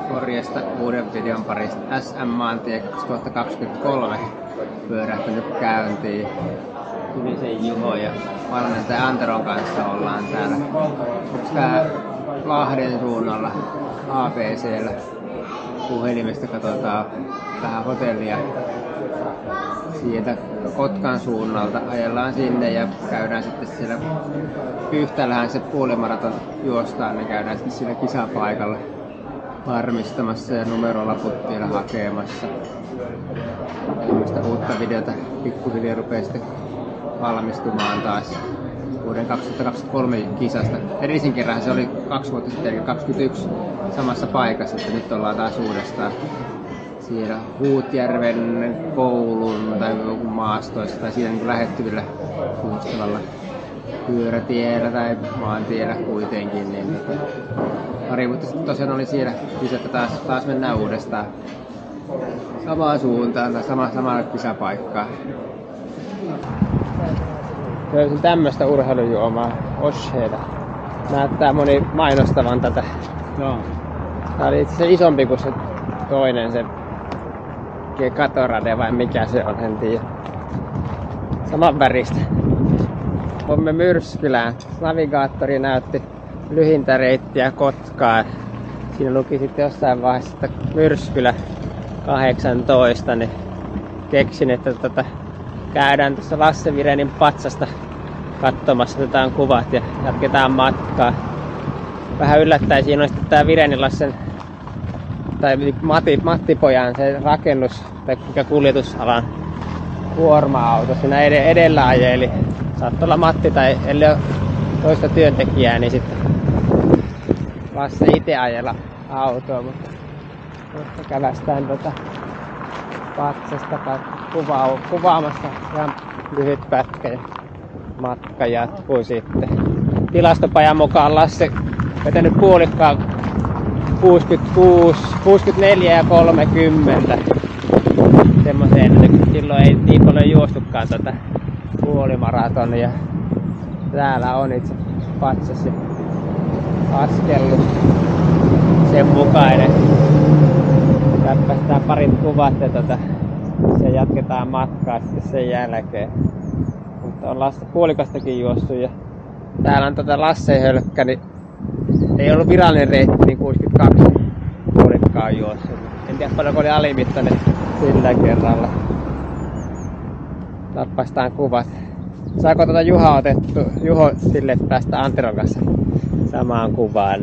Morjesta uuden videon parista. SM-maantie 2023 pyörähtänyt käyntiin. Ylisen Juho ja valmentaja Anteron kanssa ollaan täällä. Onks tää Lahden suunnalla ABC:llä? Puhelimesta katsotaan vähän hotellia. Sieltä Kotkan suunnalta ajellaan sinne ja käydään sitten siellä Pyhtäällähän se puolimaraton juostaan, niin käydään sitten siellä kisapaikalla varmistamassa ja numerolaput vielä hakemassa. Tällaista uutta videota pikkuhiljaa rupeaa sitten valmistumaan taas vuoden 2023 kisasta. Edellisin kerran se oli 2 vuotta sitten, eli 2021 samassa paikassa, että nyt ollaan taas uudestaan siellä Huutjärven koulun tai maastoissa tai siinä niin lähettyvillä Kuustavalla pyörätiellä tai maantiellä kuitenkin. Niin pari vuotta sitten tosiaan oli siellä kisassa, taas mennään uudestaan samaan suuntaan tai samaan kisapaikkaan. Löysin tämmöstä urheilujuomaa Osheda. Näyttää moni mainostavan tätä. Joo. Tää oli itse asiassa isompi kuin se toinen, se Gatorade vai mikä se on, en tiedä. Saman väristä. Olemme Myrskylään. Navigaattori näytti lyhintä reittiä Kotkaan. Siinä luki sitten jossain vaiheessa, että Myrskylä 18, niin keksin, että käydään tuossa Lasse Virenin patsasta katsomassa, otetaan kuvat ja jatketaan matkaa. Vähän yllättäen siinä on sitten tää Virenin Lassen tai Mattipojan se rakennus tai kuljetusalan kuorma-auto siinä edellä ajeli. Saattaa olla Matti tai ellei ole toista työntekijää, niin sitten Lasse itse ajella autoa, mutta kävästään patsasta kuvaamassa ihan lyhyt pätkä ja matka jatkuu sitten. Tilastopajan mukaan Lasse vetänyt puolikkaan 66, 64 ja 30. Semmoiseen, silloin ei niin paljon juostukaan puolimaratonia. Täällä on itse patsas ja askellus sen mukainen. Läppästään parit kuvat ja jatketaan matkaa sitten sen jälkeen. Mutta on Lasse puolikastakin juossut ja täällä on Lasse hölkkä, niin ei ollut virallinen reitti, niin 62 puolikkaa juossut. En tiedä paljonko oli alimittainen sillä kerralla. Läppästään kuvat. Saako Juho sille päästä Anteron kanssa samaan kuvaan?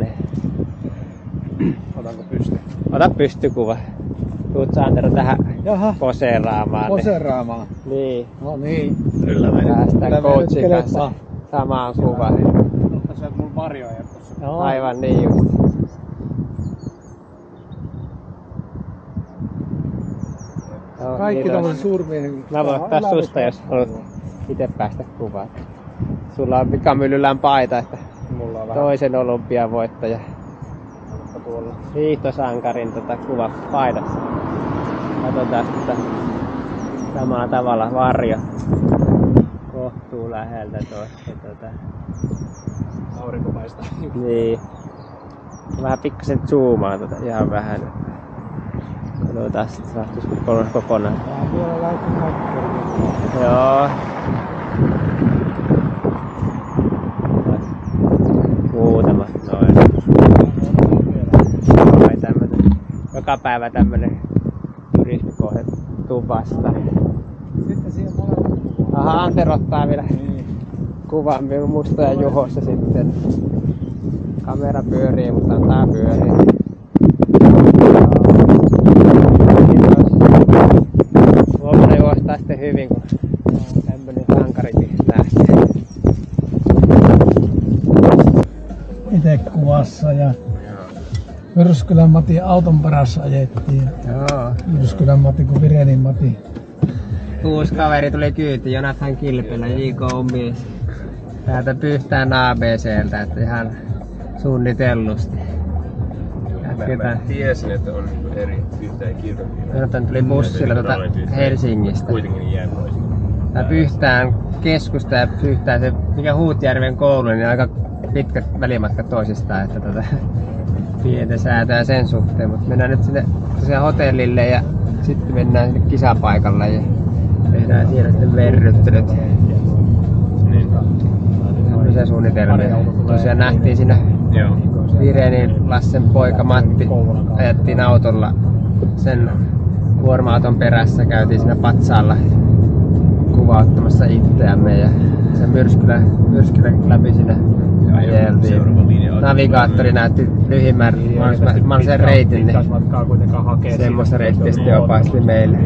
Niin. Otanko pystyyn? Ota pystykuva. Tuut sä Antero tähän poseeraamaan. Poseeraamaan? Niin. No niin. Kyllä me päästään coachin kanssa samaan kuvaan. Mutta sä et mun varjoja tossa. No. Aivan niin just. Kaikki tommosen suurmiehen. Mä voin ottaa susta, jos haluat itse päästä kuvaan. Sulla on Mika Myllylän paita, että mulla on toisen olympiavoittaja. Tuolla. Hiihtosankarin kuva paidassa. Katsotaan samalla tavalla varjo kohtuu läheltä tuosta. Aurinko paistaa. Niin. Vähän pikkasen zoomaa ihan vähän. Katsotaan sitten lähtisikö kokonaan. Vähän vielä laittaa kaikki. Joo. Muutama noin. Joka päivä tämmönen turismikohde tupasta. Sitten siihen molemmat. Aha, Antero ottaa vielä kuvan musta ja Juhossa sitten. Kamera pyörii, mutta antaa pyörii. Huomenna juostaa sitten hyvin, kun tämmönen sankarikin lähtee. Ite kuvassa ja Myrskylän Matin auton paras ajettiin. Joo. Myrskylän Matti kuin Virenin Matti. Uusi kaveri tuli kyyti, Jonathan Kilpilä, JK-mies. Täältä Pyhtään ABC:ltä, että ihan suunnitellusti. Mä tiesin, että on eri Pyhtään ja Kilpilä. Jonathan tuli bussilla Helsingistä. Kuitenkin jäänoisin. Tää Pyhtään keskusta ja Pyhtään se mikä Huutjärven koulu, niin aika pitkät välimatkat toisistaan. Että pientä säätöä sen suhteen, mutta mennään nyt sinne tosiaan hotellille ja sitten mennään sinne kisapaikalle ja tehdään siellä sitten verryttelyt. Niin. Tämmöisiä suunnitelmia. Tosiaan nähtiin siinä Virenin Lassen poika Matti, ajettiin autolla sen kuorma-auton perässä, käytiin siinä patsaalla kuvauttamassa itseämme ja se myrskylän läpi sinne ajeltiin. Navigaattori näytti lyhimmän sen reitin, niin semmoista reittiä sitten opasti meille.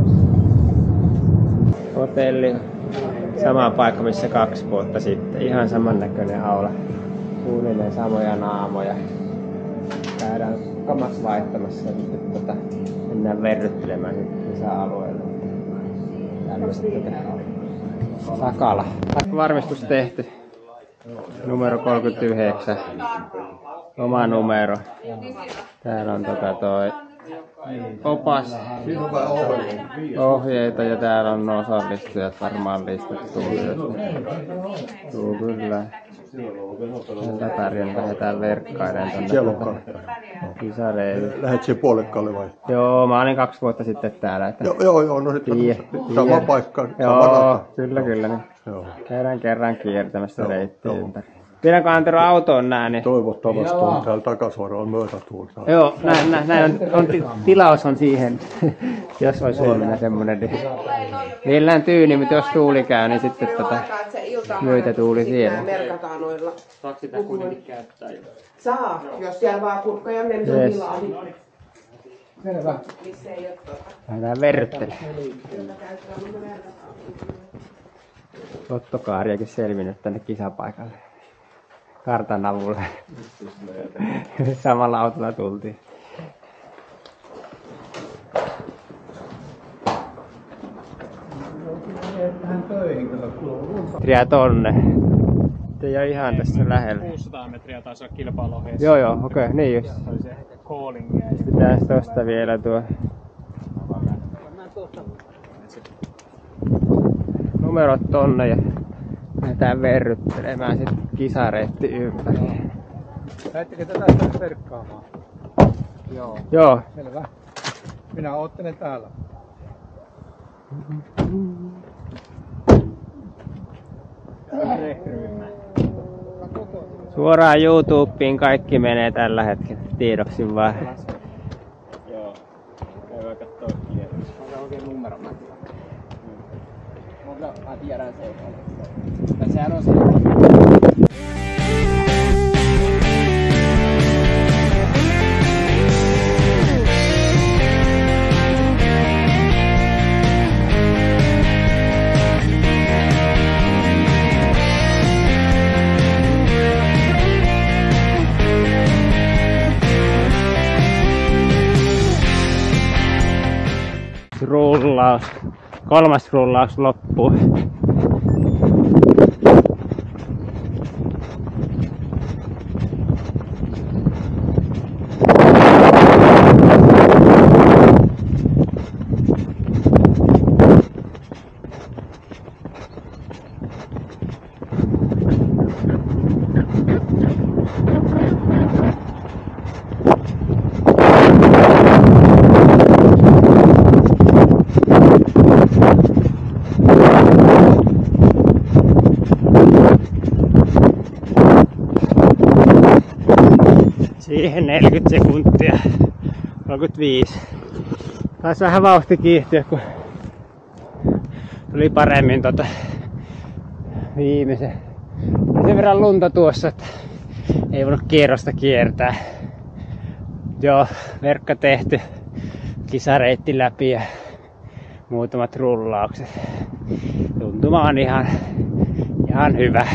Hotelli, sama paikka missä 2 vuotta sitten, ihan samannäköinen aula. Suunnilleen samoja naamoja. Käydään kamat vaihtamassa ja sitten mennään verryttelemään lisäalueelle. Tämmöistä takala. Varmistus tehty. Numero 39. Oma numero. Täällä on toi opas, ohjeita ja täällä on osallistujat varmaan listattu. Tuu kyllä. Tällä pärjän lähdetään verkkailemaan tonne kisareihin. Lähet siihen puolekkaalle vai? Joo, mä olin 2 vuotta sitten täällä. Että Joo, no sitten sama paikka. Joo, kyllä. Niin. Joo. Käydään kerran kiertämässä reittiä ympäri. Viedäänkö Antero autoon nää? Niin... Toivottavasti on täällä takasuoraan myötätuulta. Joo, näin on tilaus on siihen, jos olisi huomenna semmonen. Niin millään tyyni, mutta jos tuuli käy, niin sitten myötätuuli siellä. Saako sitä kuitenkin käyttää? Saa, jos siellä vaan kurkkoja mennä tilaa. Selvä. Lähdetään verryttelemään. Ottokaariakin selvinnyt tänne kisapaikalle. Kartan avulla. Samalla autolla tultiin. Metriä tonne. Ei ole ihan tässä lähellä. 600 metriä taisi olla kilpailuohjeessa. Joo, okei, niin just. Se oli se calling. Pitäis tosta vielä tuo. Numerot tonne ja lähdetään verryttelemään sit kisareitti ympäri. Lähettekö tätä verkkaamaan? Joo. Selvä. Minä oottelen täällä. Suoraan YouTubeen kaikki menee tällä hetkellä tiedoksi vaan. Joo. Käy kattoo kierros. Onko oikein numero näkyy? Mä tiedän se. Sehän on se. Rullaus. 3. rullaus loppuu. Siihen 40 sekuntia. 35. Taisi vähän vauhti kiihtyä, kun tuli paremmin viimeisen. Sen verran lunta tuossa, että ei voinut kierrosta kiertää. Joo, verkka tehty. Kisareitti läpi ja muutamat rullaukset. Tuntuma on ihan hyvä.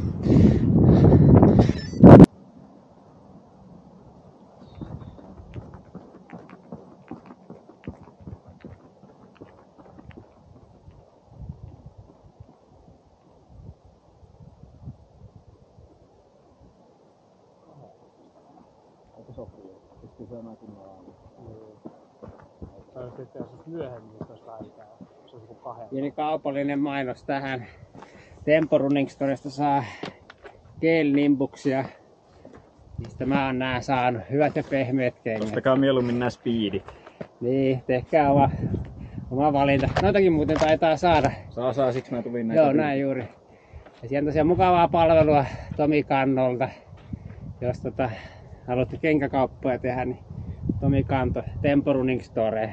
Pieni kaupallinen mainos tähän. Tempo Running Storesta saa Gel Nimbuksia. Sitten mä oon nää saanut hyvät ja pehmeät kengät. Ostakaa mieluummin nää speedit. Niin, tehkää oma valinta. Noitakin muuten taitaa saada. Saa, siksi mä tulin näitä. Joo, näin juuri. Ja siellä on tosiaan mukavaa palvelua Tomi Kannolta. Jos haluatte kenkäkauppoja tehdä, niin Tomi Kanto, Tempo Running Store.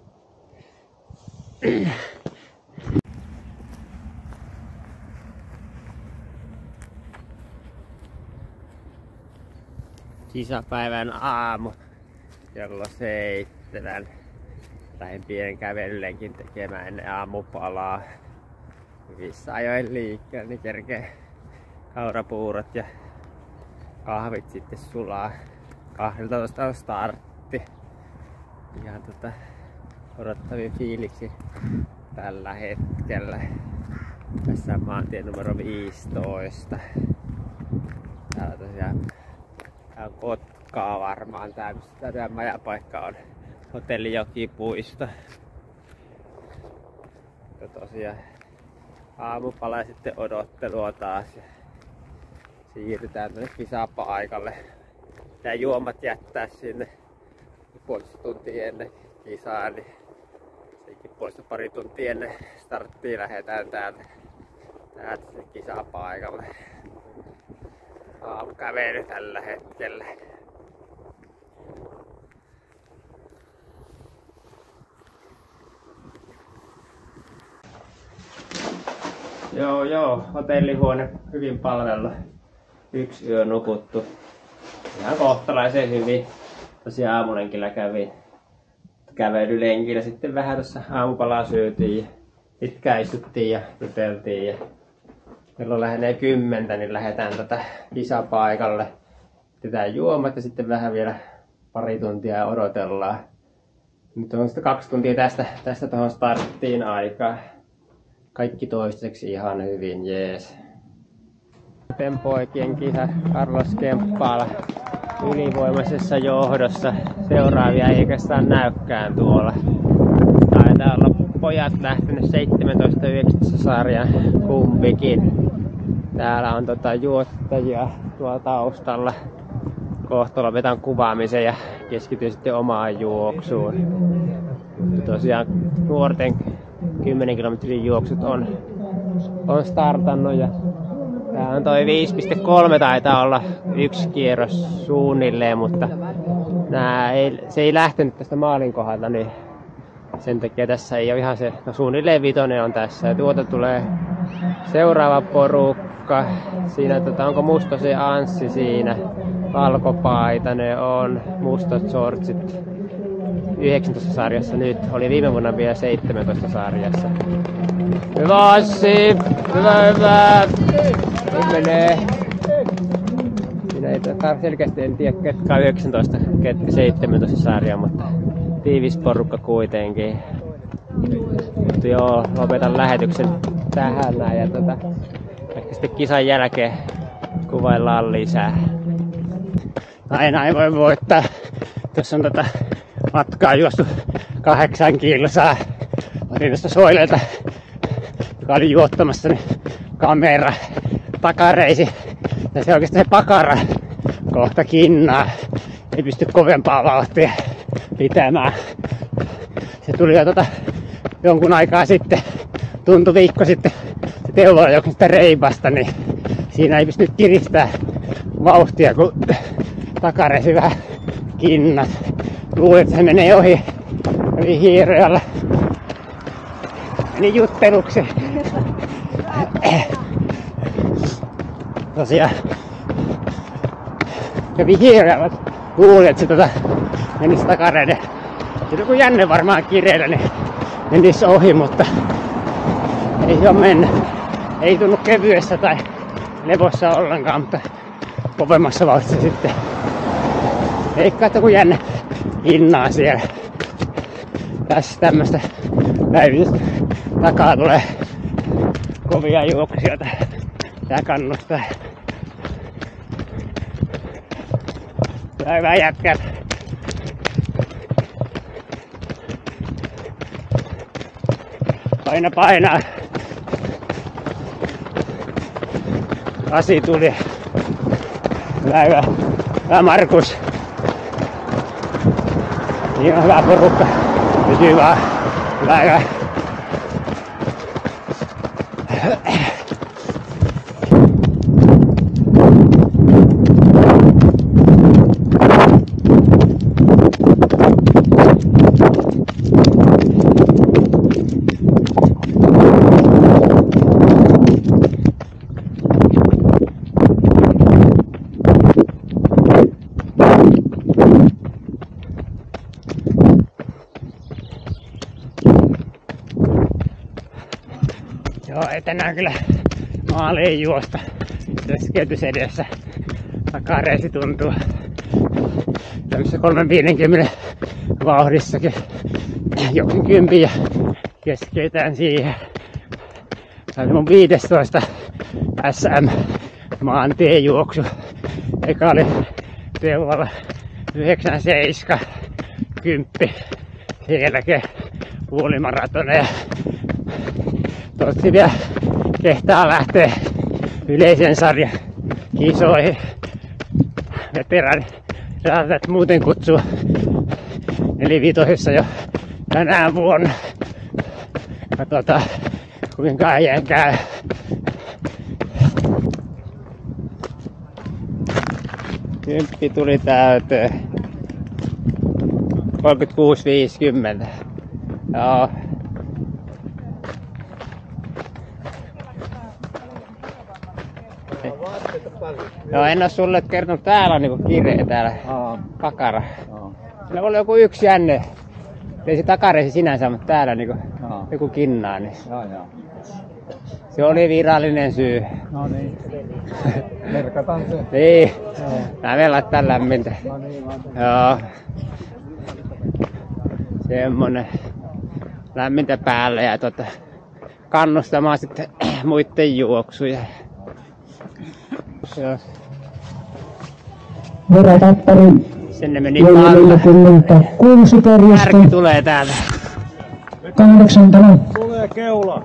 Kisapäivän aamu kello 7. Lähdin pienen kävelylenkin tekemään ennen aamupalaa. Hyvissä ajoin liikkeelle, niin kerkee kaurapuurot ja kahvit sitten sulaa. 12 on startti. Ihan odottavia fiiliksi tällä hetkellä. Tässä on maantie numero 15. Täällä tosiaan on Kotkaa varmaan. Tää majapaikka on Hotelli Jokipuisto. Ja tosiaan aamupala ja sitten odottelua taas. Ja siirrytään tänne kisapaikalle. Tää juomat jättää sinne puolesta tuntia ennen kisaa, niin senkin puolesta pari tuntia ennen starttia lähdetään täältä kisapaikalle. Aamukävely tällä hetkellä. Joo, hotellihuone hyvin palvella. 1 yö nukuttu. Ihan kohtalaisen hyvin. Tosiaan aamulenkillä kävin kävelylenkillä. Sitten vähän tuossa aamupalaa syötiin ja pitkään istuttiin ja juteltiin. Ja kello lähenee 10, niin lähdetään kisapaikalle. Otetaan juomat ja sitten vähän vielä pari tuntia odotellaan. Nyt on sitten 2 tuntia tästä tuohon starttiin aikaa. Kaikki toistaiseksi ihan hyvin, jees. Poikien kisa Carlos Kemppaala ylivoimaisessa johdossa. Seuraavia ei oikeastaan näykään tuolla. Taitaa olla pojat lähtenyt 17-19 sarjan kumpikin. Täällä on juottajia tuolla taustalla. Kohta lopetan kuvaamisen ja keskityn sitten omaan juoksuun. Tosiaan nuorten 10 kilometrin juoksut on startannut ja tää on toi 5.3 taitaa olla 1 kierros suunnilleen, mutta se ei lähtenyt tästä maalin kohdalta, niin sen takia tässä ei ole ihan se, suunnilleen 5 on tässä ja tuota tulee seuraava porukka. Siinä onko Mustosen Anssi siinä, valkopaitainen on, mustat shortsit 19 sarjassa nyt, oli viime vuonna vielä 17 sarjassa. Hyvä Assi! Hyvä! Nyt menee. Siinä ei selkeästi en tiedä ketkä on 19, ketkä 17 sarjaa, mutta tiivis porukka kuitenkin. Mutta joo, lopetan lähetyksen tähän näin ja ehkä sitten kisan jälkeen kuvaillaan lisää. Aina ei voi voittaa. Tuossa on matkaa juostu 8 kilsaa. Otin tuosta Soilelta, joka oli juottamassa, niin kamera takareisi. Ja se oikeastaan se pakara kohta kinnaa. Ei pysty kovempaa vauhtia pitämään. Se tuli jo jonkun aikaa sitten, tuntui viikko sitten, se Teuvola jokin reipasta, niin siinä ei pysty kiristää vauhtia, kun takareisi vähän kinnat. Luulin, että se menee ohi hiirojalla. Meni jutteluksi. Tosiaan kävi hiirojalla. Luulin, että se menisi takareiden. Sitten kun Janne varmaan kireellä, niin menisi ohi, mutta ei se ole mennyt. Ei tunnu kevyessä tai levossa ollenkaan, mutta kovemmassa vauhdissa sitten. Eikä kun Janne hinnaa siellä. Tässä tämmöstä päivitystä. Takaa tulee kovia juoksijoita. Tää kannustaa. Hyvä jätkä. Painaa. Asi tuli. Hyvä. Hyvä Markus. Niin on hyvä porukka. Pysyy vaan. Hyvä. Joo, ei tänään kyllä maaliin juosta. Keskeytys edessä. Takareisi tuntuu. Tämmöisessä 350 vauhdissakin. Jokin 10 ja keskeytään siihen. Tämä oli mun 15 SM maantiejuoksu. Eka oli Teuvalla 97, 10. Sen jälkeen puolimaratoneja. Toivottavasti vielä kehtaa lähtee yleisen sarjan kisoihin. Veteraani saatat muuten kutsua 4-5 jo tänään vuonna. Katsotaan kuinka äijän käy. Kymppi tuli täyteen. 36,50. Joo. Joo, en oo sulle kertonut, täällä on niinku kireä täällä. Pakara. Sillä oli joku yksi jänne. Ei se takareisi sinänsä, mutta täällä niinku joku kinnaa. Niin. Se oli virallinen syy. No niin. Merkataan se. Niin. Nää vielä laittaa lämmintä. Joo. Semmonen lämmintä päälle ja kannustamaan sitten muitten juoksuja. Joo. Verätappari Sinne meni paljon. 6 kärjestä. Kärki tulee täältä. 8. Tulee keula.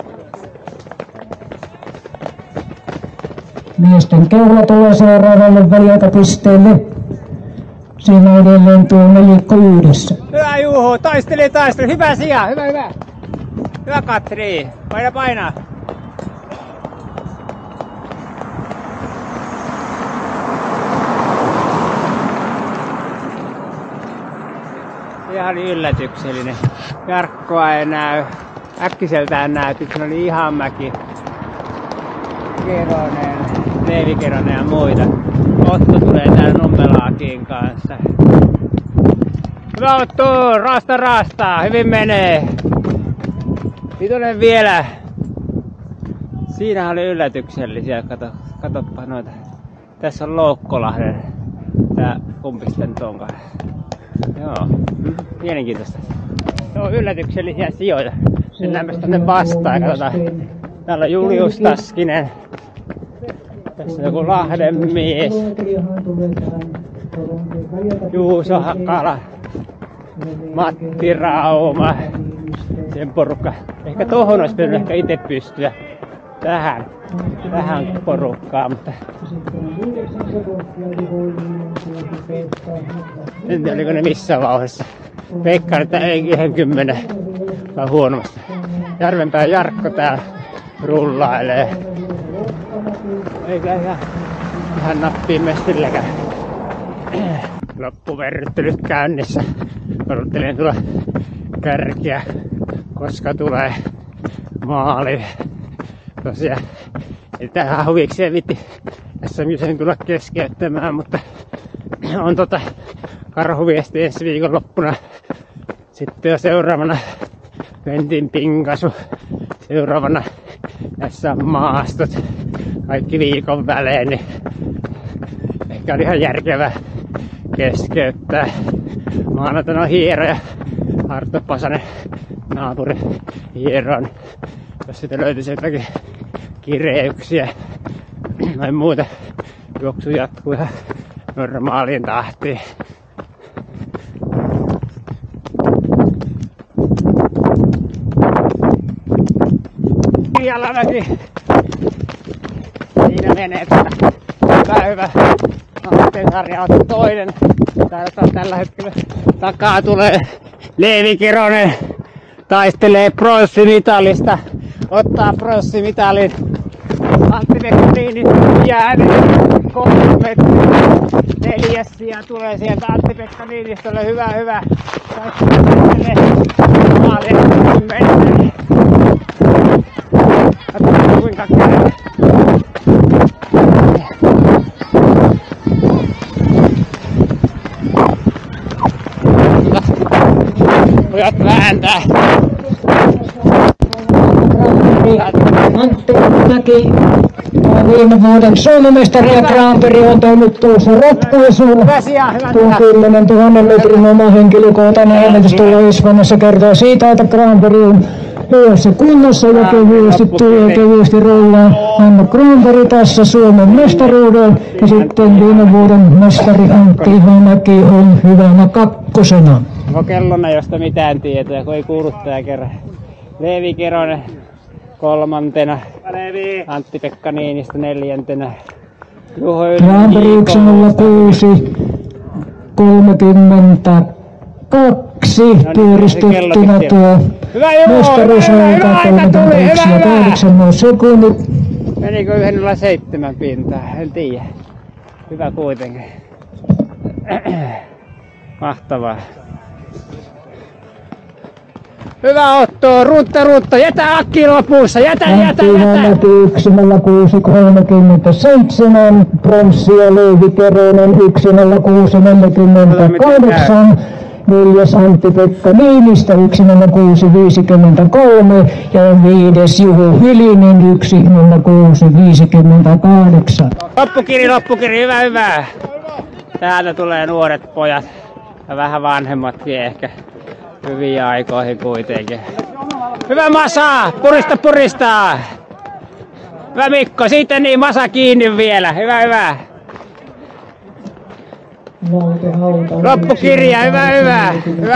Miesten keula tulee seuraavalle väliaikapisteelle. Siinä edelleen tuo nelikko yhdessä. Hyvä Juho, taisteli. Hyvä sija, hyvä. Hyvä Katri, paina. Ihan yllätyksellinen. Jarkkoa ei näy. Äkkiseltään näytti, se oli ihan mäki. Keronen, Leevi Keronen ja muita. Otto tulee täällä Nummelaakin kanssa. Hyvä Otto, rasta, hyvin menee. Vitonen vielä. Siinä oli yllätyksellisiä, katoppa noita. Tässä on Loukkolahden. Tää kumpisten tonkaan. Joo, mielenkiintoista. Joo, yllätyksellisiä sijoita. Mennäänpäs tonne vastaan, katsotaan. Täällä on Julius Taskinen. Tässä on joku Lahden mies. Juuso Hakala. Matti Rauma. Sen porukka. Ehkä tohon olisi pitänyt ehkä ite pystyä. Tähän porukkaan, mutta en tiedä oliko ne missään vauhdissa. Veikkaan, että ei 10 tai huonommasta. Järvenpään Jarkko täällä rullailee. Eikä ihan nappiin mestilläkään. Loppuverryttelyt käynnissä. Odottelen tulla kärkiä, koska tulee maali. Tosiaan, ei tähän huvikseen vitti tässä sen tulla keskeyttämään, mutta on karhuviesti ensi viikonloppuna. Sitten jo seuraavana Ventin Pinkasu. Seuraavana tässä on maastot. Kaikki viikon välein, niin ehkä oli ihan järkevää keskeyttää. Maanantaina on Hiero ja Arto Pasanen naapuri Hieroon. Jos sitä löytyisi jotakin kireyksiä tai muuta, juoksu jatkuu ihan normaaliin tahtiin. Jalamäki. Siinä menee hyvä. miesten sarja on toinen. Täällä tällä hetkellä takaa tulee Leevi Keronen. Taistelee pronssimitalista. Ottaa pronssimitalin. Antti-Pekka Niinistö jäänyt 3 metriä. 4. sija tulee sieltä Antti-Pekka Niinistölle. Hyvä. Taistelee maalin mennään. Katsotaan kuinka käy. Pojat vääntää. Antti Mäki, viime vuoden Suomen-mestari ja Grand Prix on tullut tuossa ratkaisuun. Tuo 10 000 metrin oma henkilökohtainen ennätys tuolla Espanjassa kertoo siitä, että Grand Prix on hyvässä kunnossa ja kevyesti rollaa Hanna Kronberg tässä Suomen mestaruuden. Ja sitten viime vuoden mestari Antti Mäki on hyvänä 2. Onko Kellona josta mitään tietoa, kun ei kuuluttaja kerran. Leevi Keronen 3. Antti-Pekka Niinistö 4. Juho Kronberg 106 32 pyöristettynä tuo mestaruusaika 31 ja 8 sekunnit. Menikö 1.07 pintaa? En tiedä. Hyvä kuitenkin. Mahtavaa. Hyvä Otto, rutta, jätä Akki lopussa, jätä! Antti Mäki 106.37, pronssia Leevi Keronen 106.48, 4. Antti-Pekka Niinistö 106.53 ja 5. Juho Hylinen 106.58. Loppukiri, hyvä. Täältä tulee nuoret pojat ja vähän vanhemmatkin ehkä. Hyviä aikoihin kuitenkin. Hyvä Masa! Purista! Hyvä Mikko, siitä niin Masa kiinni vielä. Hyvä. Loppukirja, hyvä.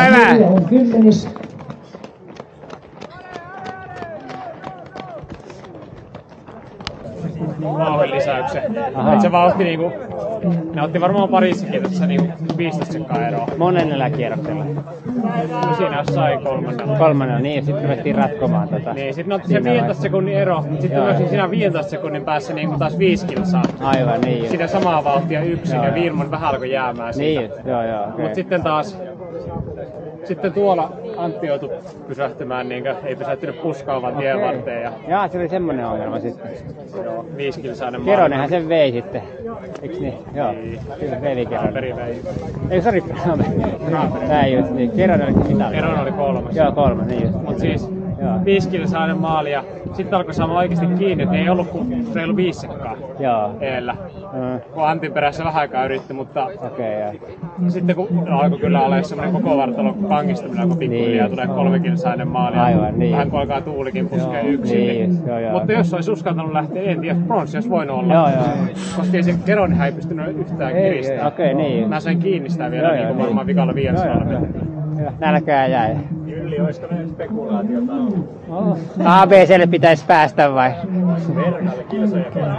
Vauhdin lisäyksen. Se vauhti niinku, ne otti varmaan parissakin tässä niinku 15 sekkaa eroa. Monennella kierroksella. No siinä jossain 3. Niin, sitten ruvettiin ratkomaan tota. Niin, sit ne otti sen 15 sekunnin ero, sitten myöskin siinä 15 sekunnin päässä niinku taas 5 kilsaa. Aivan, niin. Siinä samaa vauhtia yksin ja Vilman vähän alkoi jäämään siitä. Niin, joo, okay. Mut sitten taas, tuolla Antti joutui pysähtymään, niinkö ei pysähtynyt puskaavan tien varteen. Jaa, se oli semmonen ongelma sitten. Joo, 5 kilsainen maali. Keronenhan sen vei sitten. Eiks niin? Joo. Kyllä vei Keronen. Vei. Ei, sori, tää just niin. Keronen oli mitali. Keronen oli 3. Joo, 3, niin just. Mut siis 5 kilsainen maali ja sitten alkoi saamaan oikeesti kiinni, että ei ollut kuin reilu 5 sekkaa eellä. Kun Antin perässä vähän aikaa yritti, mutta sitten kun alkoi kyllä olla semmonen koko vartalo kangistuminen, kun pikkuhiljaa tulee 3 kilsainen maali. Aivan, niin. Vähän kun alkaa tuulikin puskee yksin. Mutta jos olisi uskaltanut lähteä, en tiedä, pronssi olisi voinut olla. Koska ei se Keronenhän ei pystynyt yhtään kiristämään. Niin. Mä sain kiinni sitä vielä niin varmaan vikalla 500 metriä. Nälkää jäi. Ylli, olisiko ne spekulaatiota ollut? ABClle pitäisi päästä vai? Verkalle kilsoja kerran.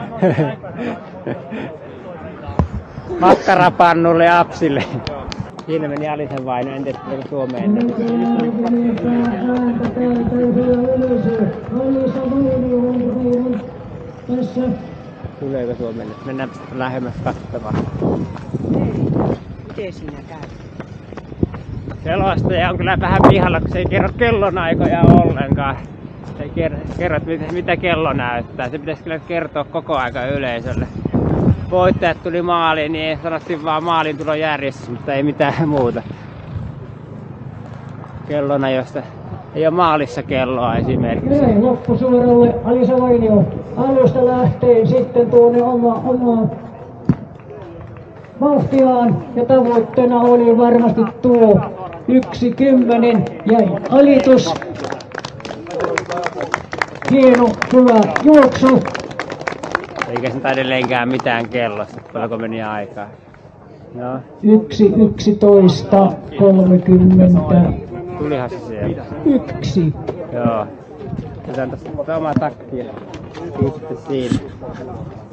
Makkarapannulle ja Apsille. Siinä meni Alisen Vaino, en tiedä tuleeko Suomeen. Tuleeko Suomeen? Mennään lähemmäs katsomaan. Miten siinä käy? Selostaja on kyllä vähän pihalla, kun se ei kerro kellonaikoja ollenkaan. Se ei kerro, mitä kello näyttää. Se pitäisi kyllä kertoa koko aika yleisölle. Voittajat tuli maaliin, niin sanottiin vaan maalin tulojärjestys, mutta ei mitään muuta. Kellona, josta ei ole maalissa kelloa esimerkiksi. Näin loppusuoralle Alisa Vainio alusta lähtee sitten tuonne omaa vauhtiaan ja tavoitteena oli varmasti tuo 1.10 jäi alitus. Hieno, hyvä juoksu. Eikä sen edelleenkään mitään kellosta, paljonko meni aikaa. No. 1.11.30. Tulihan se sieltä. 1. Joo. Otetaan tästä oma takki ja sitten siinä.